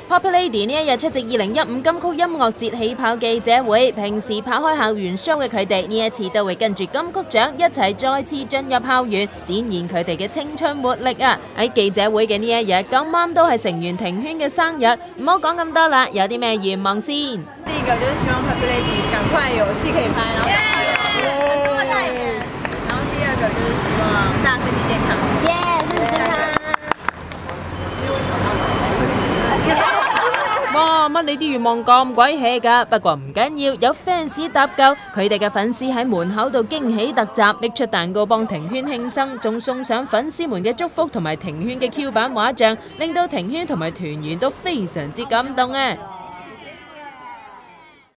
Poppy Lady 呢一日出席2015金曲音樂節起跑記者會，平時跑開校園 show 嘅佢哋，呢一次都會跟住金曲獎一齊再次進入校園，展現佢哋嘅青春活力啊！喺記者會嘅呢一日，咁啱都係成員庭軒嘅生日，唔好講咁多啦，有啲咩願望先？ 第一個就是希望 Poppy Lady 趕快有戲可以拍，然後趕快有代言。然後第二個就是希望大家身體健康。 身體健康。哇！乜你啲願望咁鬼 hea 㗎？不過唔緊要，有 fans 搭救，佢哋嘅粉絲喺門口度驚喜特集，拎出蛋糕幫庭軒慶生，仲送上粉絲們嘅祝福同埋庭軒嘅 Q 版畫像，令到庭軒同埋團員都非常之感動啊！